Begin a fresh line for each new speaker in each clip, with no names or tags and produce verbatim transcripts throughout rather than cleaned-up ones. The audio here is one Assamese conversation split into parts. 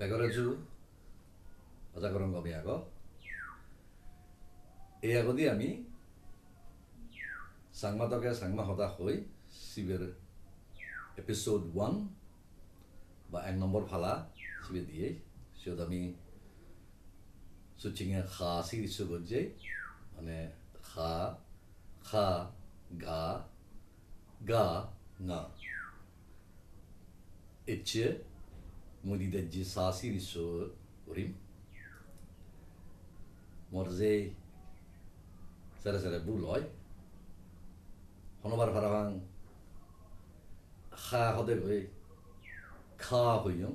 Pegoraju, Azagorongo Miago. Eagodi ami Saangma toke Saangma hoda hoi, sibir episode one, ba ek number phala, sibir diye, siodami suchinge kha siri sugodje, ane kha, kha, ga, ga, nga. Etche, mudi dejji sa siri su urim. Morze, sere sere buloy. Honobar Paravang Kha Hodegoi Kha Huyung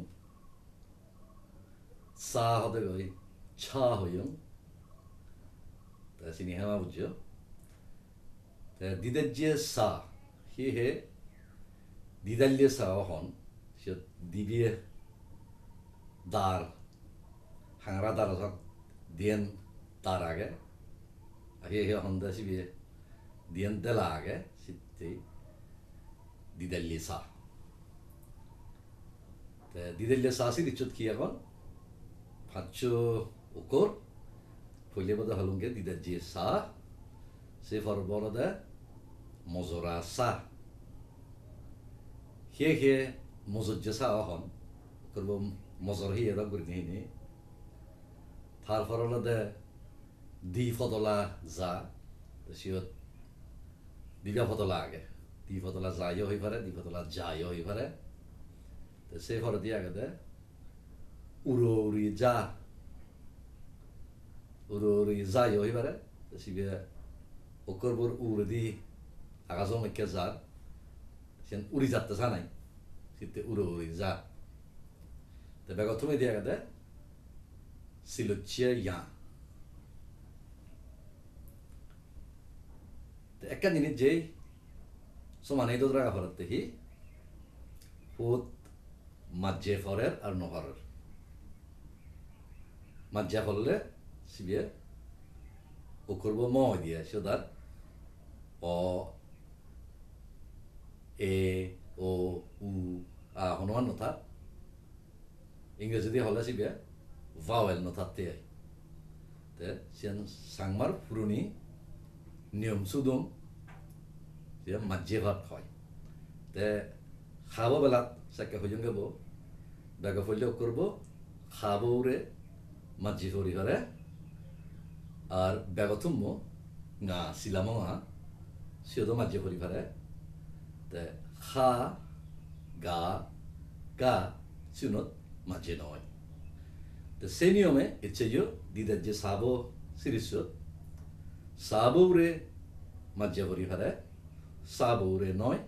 Sa Hodegoi Cha Huyung. That's in Hamabujo. The Didajia Sa He He Didalya Sa Hon Should Dibia Dar Hangradar Dien Darage. He he on the Sibia Dien Delage. Didalya sa. The Didalya sa si richut kiyagon. Pacho ukor. Puleba da halunge Didalya sa. Se forbora da mozora sa. He he mozodja sa ahon. Kurbo mozor hi era gurnihini. Thar forola da di fodola za. Siot Diga fotolage. Di fotola zayo hoi pare, di fotola jayo hoi pare. Te se foro dia gade. Uro uri ja. Uro uri zayo hoi pare. Te si bia okorbur uro di agazom ikke zar. Sen uri zatta sanai. Sitte uro uri za. Te bego tume dia gade. Siluchia ya. Te ekkan ini jay. So mane do draga horatte hi hot majje forer ar no horer majja holle sibie o korbo mo dia shodar o e o u a honon nota ingreji dia holle sibie vowel nota te te sian sangmar puruni niom sudum dia majje vat hoy te khabo belat sakke hoyunge bo daga follo korbo khabo re majje hori hore ar begotummo nga silamo ha siodo majje hori pare te kha ga ga sunot majje noy te seniome etcheyo didajje sabo siriso sabo re majje hori pare Sabo re noi,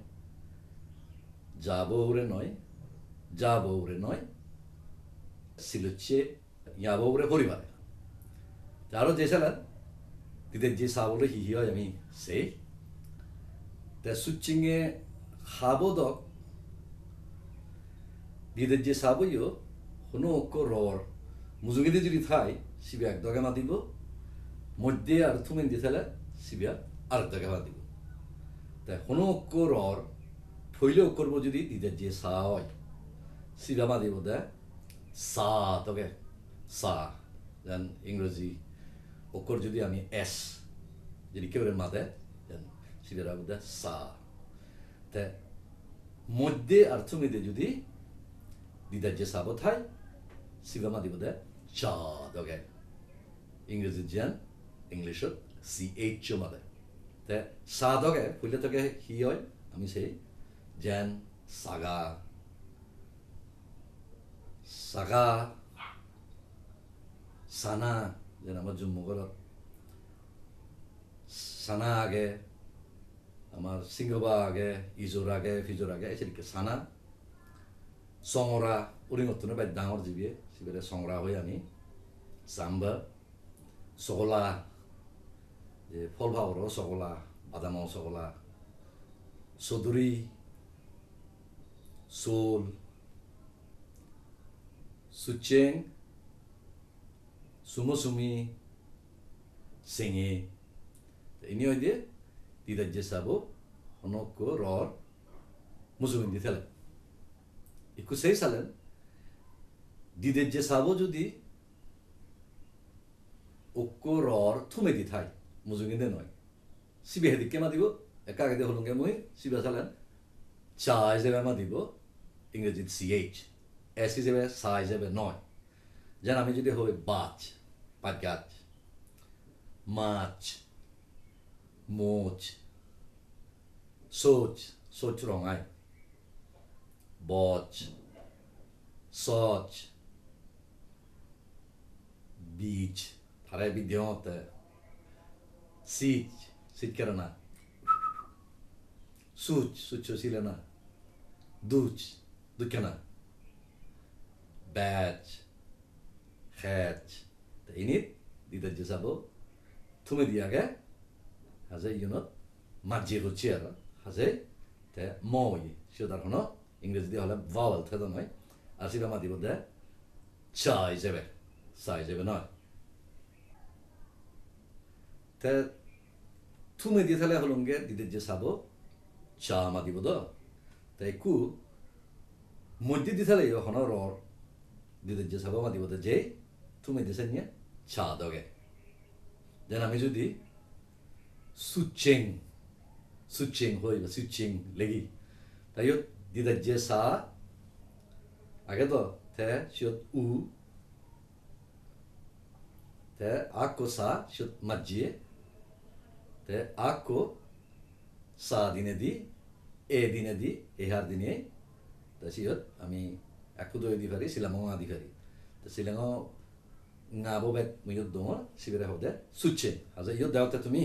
jabo re noi, jabo re noi, siluche yabo re horibare. Jaro jesalan, dide je sabo re hihiyo yami say. The suchinge habo dog, dide je sabo yo, hono ko roar, muzugide jiri thai, sibiak dogamadibo, modde ar tumen ditala, sibiak ar dogamadibo. Hono koror, Polo korbo judi dida je sa hoy. Sibama dibo da sa toge sa. Dan English okor judi ami s. Jadi kebere mate dan sibera buda sa. Te modde arthumide judi dida je sa bothai sibama dibo da cha toge. English jan English c h mate. The Sadoge, Pulatoge, Hioi, I say, Jan, Saga, Saga, Sana, then Amazum Mogoro, Sanage, Amar Singobage, Izurage, Fizurage, Sana, Songora, Urinotuna by down the way, Sibera Songra Hoyami, Samba, Sola. The Polvauro Sogola, Adamo Sogola, Soduri, Sol, Sucheng, Sumosumi, Singi. Any idea? Did I just sabo? Honoko, roar, Musum in the tele. It could say Salen, দিদের যে সাবো যদি ওকরর থুমে দি থাই মুজুগিন্দে নয় সিবে হেদিকে মা দিব একা আগে হলুঙ্গে মই সিবা চালেন চা হিসেবে মা দিব ইংরেজিত সি এইচ এস হিসেবে সা হিসেবে নয় যেন আমি যদি হই বাচ পাঁচ গাছ মাছ মোচ সোচ সোচ রঙাই বচ সচ বীজ ফারাই বিদ্যমতে সিচ সিচ করে না সুচ সুচ ছিল না দুচ দুঃখে না ব্যাচ হ্যাচ ইনিত দিদার যে যাবো তুমি দিয়া গে হাজে ইউনত মাঝি হচ্ছে আর হাজে তে মই সেটার কোনো ইংরেজি দিয়ে হলে ভাওয়াল থেতো নয় আর সিবা মাতি বলতে চা হিসেবে চা হিসেবে নয় তে তুমি দিয়ে তাহলে হলুঙ্গে দিদের যে সাবো চা মাতি বোধ তাই কু মধ্যে দিয়ে তাহলে হনর দিদের যে সাবো মাতি বোধ যে তুমি দিছে নিয়ে চা দগে যেন আমি যদি সুচেং সুচেং হই বা সুচেং লেগি তাই দিদার যে সা আগে তো তে সিয়ত উ তে আকো সা সিয়ত মাজিয়ে তে আকো সা দিনে দি এ দিনে দি এহার দিনে তা সিয়ত আমি একু দই দি পারি সিলামং আদি পারি তা সিলাঙ ngabo bet muyut dongo sibere hode sucheng haza yo dawta tumi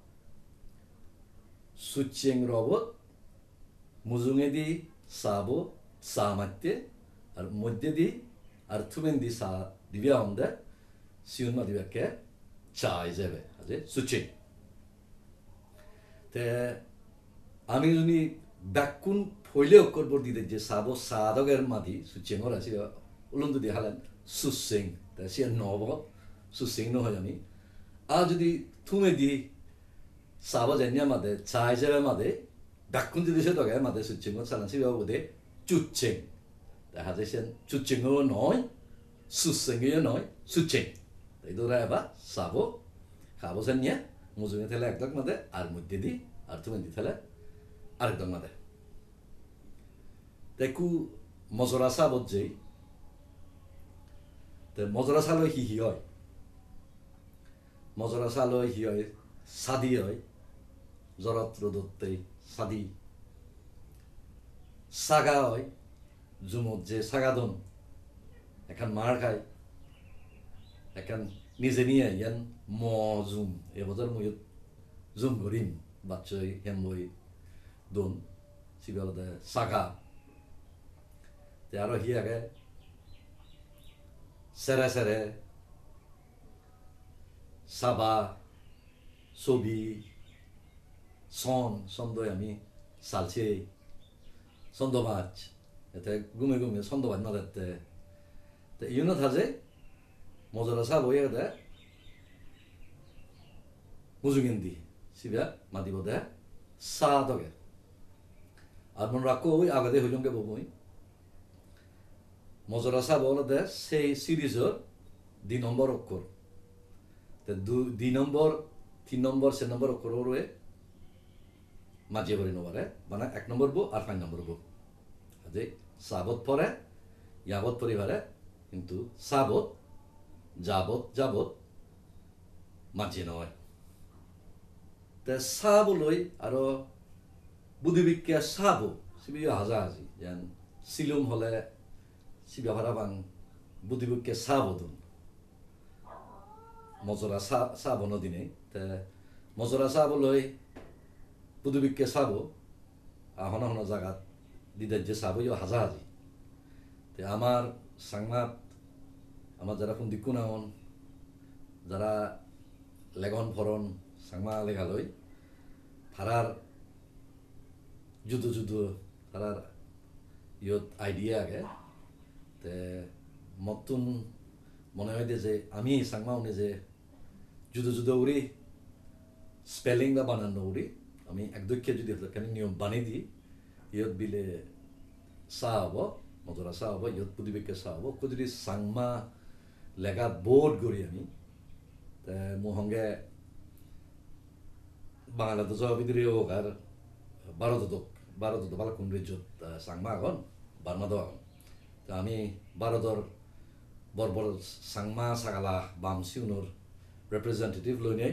sucheng robot muzunge di sabo samatte ar modde di ar tumen di sa divya honde siun ma divya ke cha izebe haze sucheng te ami juni dakun phoile okkor bor dide je sabo sadoger madi sucheng ora si ulundu di halan suseng সে নব সুসিং নহয় আমি আর যদি থুমে দি সাবা জানিয়া মাদে চা হিসেবে মাদে ডাকুন যদি সে দগে মাদে সুচিং সালান সিবা বোধে চুচ্ছেং দেখা যায় সে চুচ্ছেংও নয় সুসিংও নয় সুচেং তাই ধরা এবার সাবো খাবো জানিয়া মুজুঙে থেলে একদম মাদে আর মধ্যে দি আর থুমে দি থেলে আরেকদম মাদে তাই কু মজরা সাবত যেই মজরা চালৈ হি হি হয় মজরা চালৈ হি হয় সাদি হয় জরত রোদত্তে সাদি সাগা হয় জুমত যে সাগাদন এখন মার খায় এখন নিজে নিয়ে ইয়ান ম জুম এবছর মই জুম করিম বাচ্চই হেম বই দন সিবালতে সাগা তে আরো হি আগে সেরে সেরে সাবা ছবি সন ছন্দই আমি চালছে ছন্দ মাছ এতে গুমে গুমে ছন্দ মাছ মাতে তে ইউনো থাজে মজরা সাব হয়ে দে মুজুগিন্দি সিবা মাতিব দে সা দগে আর মন রাখো ওই আগাদে হইলঙ্গে ববই মজরা সাব হলো দে সেই সিরিজের দুই নম্বর অক্ষর তে দুই নম্বর তিন নম্বর সে নম্বর অক্ষর রয়ে মাঝে বলি নবারে মানে এক নম্বর বো আর পাঁচ নম্বর বো যে সাবত পরে ইয়াবত পরিবারে কিন্তু সাবত যাবত যাবত মাঝে নয় তে সাবলৈ আৰু বুদ্ধিবিজ্ঞা সাবো সিবি হাজা হাজি যেন সিলুম হলে সিবা ভারাবাং বুদ্ধিবিজ্ঞা সাবদুন মজরা সাবন দিনে তে মজরা সাবলৈ বুদ্ধিবিজ্ঞা সাবো হন হন জায়গাত দিদার যে সাবো ইয়ে হাজা হাজি তে আমার সাংমাত আমার যারা ফোন দিকু নামন যারা লেগন ফরন সাংমা লেগালই তারার যুদ্ধ যুদ্ধ তারার ইয়ত আইডিয়া আগে তে মতুন মনে হয় যে আমি সাংমা উনি যে যুদ্ধ যুদ্ধ উড়ি স্পেলিং বা বানানো উড়ি আমি একদক্ষে যদি নিয়ম বানিয়ে দিই ইয়ত বিলে চা হব Mozora Sabo, Yot Pudibika Sabo, Kudri Saangma Lega board Guriami, the Mohonge Bangala the Zovidrio, Barodok, Barod the Balakun Rijut, Saangma, Barmado, Tami, Barodor, Borbor Saangma Sagala, Bam Sunur, Representative Lune,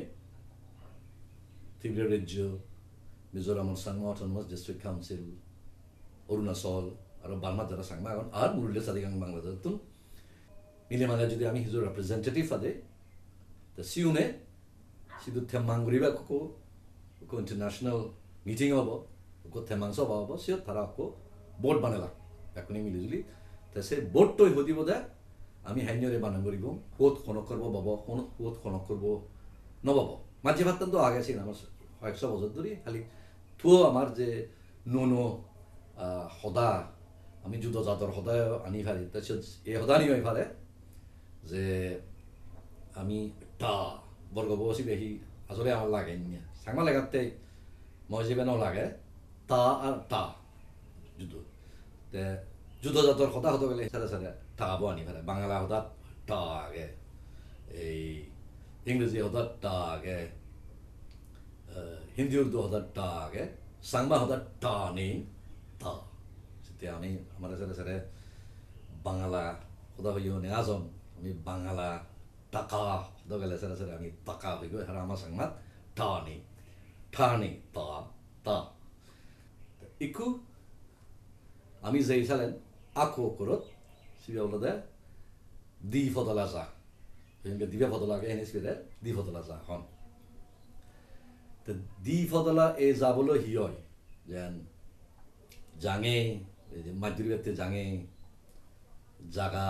Tigre Ridjo, Mizoram Saangma Autonomous District Council, Arunachal, or Barma Jara Saangma, or Murle Sadigang Bangladesh. Milimana Judi Ami, his representative for the Siune, Sidu Temangriba Ko, international meeting of Go Temanso Baba, Sio Tarako, board banela, acronym usually. They say boat to Hodiboda, Ami Hanyo Banangoribo, Hot Honokorbo Baba, Hot Honokorbo, Nobo. Majivatan to Agassi, Haxa was a duri, Hali, two Amarje, Nuno, Hoda, Ami Judo Zator Hoda, Anifari, that's a Hodani Fare. যে আমি টা বর্গ বসি দেখি আসলে আমার লাগে না সাংমা লাগাতে মজিবে না লাগে তা আর টা যুদ্ধ তে যুদ্ধ জাতর কথা হতে গেলে সারা সারা টা বানি ফেলে বাংলা হতা টা আগে এই ইংরেজি হতা টা আগে হিন্দি উর্দু হতা টা আগে সাংমা হতা টা নেই তা সেটা আমি আমার সারা সারা বাংলা হতা হইও নেগাজন আমি বাংলা টাকা দগলে সারা সারা আমি টাকা হইগো হারা আমার সংমাত টানি টানি তা তা ইকু আমি যেই সালেন আকো করত সিবি বলদে দি ফদলা যা এনকে দিবে ফদলা কে এনএস করে দি ফদলা যা হন তে দি ফদলা এ যাবলো হিয় যেন জাঙে মাদুরিতে জাঙে জাগা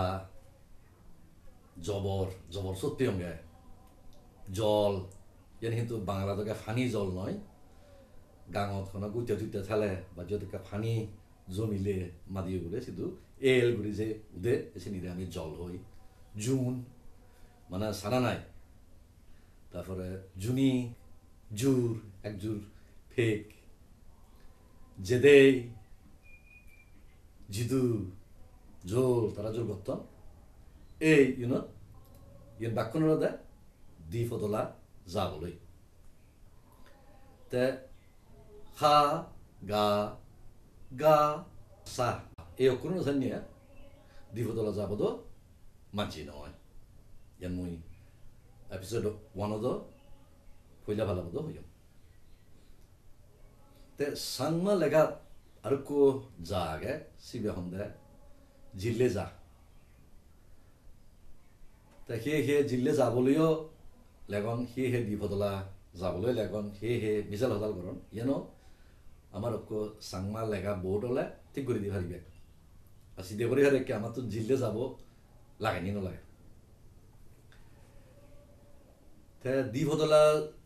জবর জবর সত্যি অঙ্গে জল যেন কিন্তু বাংলা তোকে ফানি জল নয় গাঙত কোনো গুটে টুটে থালে বা যতকে ফানি জমিলে মাদিয়ে গুলে শুধু এল গুলি যে উদে এসে নিলে আমি জল হই জুন মানে সারা নাই তারপরে জুনি জুর এক জুর ফেক জেদে জিদু জোল তারা জোর করতাম এই ইউনো ইয়ে বাক্যনৰ দে দি ফদলা যাবলৈ তে হা গা গা সা এই অকৰণ জানিয়া দি ফদলা যাবদ মানছি নহয় ইয়ান মই এপিসোড ওয়ান অফ পয়লা ভালো বদ হইম তে সাংমা লেগা আৰু কো জাগে সিবে হন্দে জিল্লে যা তা হে হে জিল্লে যাবলৈও লেগন হে হে দি ফদলা যাবলৈ লেগন হে হে মিছাল হতাল কৰণ ইয়েনো আমার অকো সাংমা লেগা বোর্ড হলে ঠিক করে দি পারিবে আর সিধে করে হারে কি আমার তো জিল্লে যাব লাগেনি নলাগে তে দি ফদলা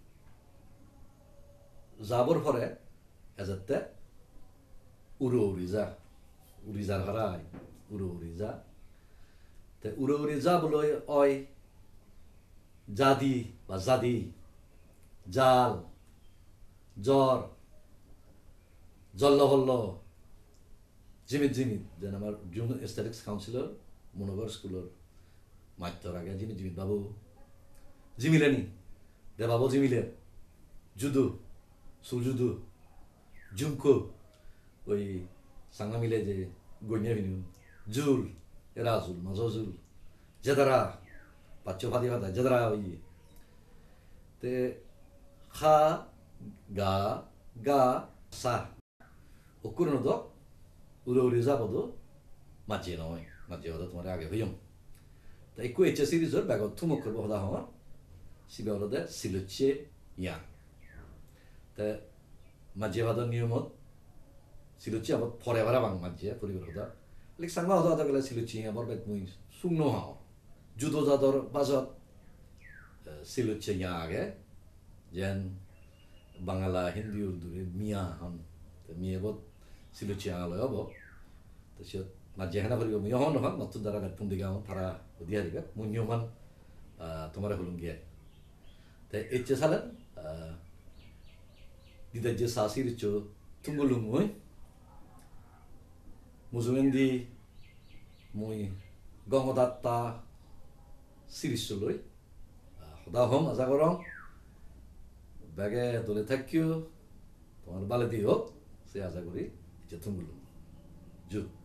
যাবর পরে এজাতে উড়ো উড়ি যা উড়ি যার হারাই উড়ো উড়ি যা তে উড়ো উড়ি যা বলে অয় জাদি বা জাদি জাল জ্বর জল্ল হল্ল জিমিত জিমিত যেন আমার জুন এস্থেটিক্স কাউন্সিলর মনোগর স্কুলের মাত্র আগে জিমিত জিমিত বাবু জিমিলেনি দে বাবু জিমিলে জুদু সুজুদু জুমকো ওই সাংমা মিলে যে গইনা ভিনু জুল এরা জুল মাজো জুল জেদারা পাচ্চো ফাদি ফাদা জেদারা ওই তে খা গা গা সা ওকুরনো দ উড়ো উড়ে যাবদ মাঝে নয় মাঝে হদা তোমার আগে হইম তা একু এইচ সিরিজর ব্যাগ থুমক করবো হদা হওয়া সিবে হলো দে সিলুচ্ছে ইয়া তা মাঝে হদার নিয়মত সিলুচ্ছে আবার ফরে ভাড়া বাং মাঝে পরিবার হদা লিখ সাংমা হদা হদা গেলে সিলুচ্ছে ইয়া বর বেদ মুই সুংনো হাও জুদো জাদর বাজত সিলুচ্ছে ইয়া আগে যেন বাংলা হিন্দি উর্দুরে মিয়া হন মিয়ে বত সিলুচ্ছে আলয় হব তো সে মাঝে হেনা করিব মিয়া হন হন নতুন দ্বারা গাঁতুন দিকে হন তারা দিয়া দিবে মুই নিয়মান তোমার হলুম গিয়ে তাই ইচ্ছে সালেন দিদার যে সাসির চো তুঙ্গুলুম মুই মুজুমেন্দি মই গঙ্গদাত্তা সিরিজলৈ সদা হম আশা করম ব্যাগে দলে থাকিও তোমার বালে দিও সে আশা করি যে তুমি জু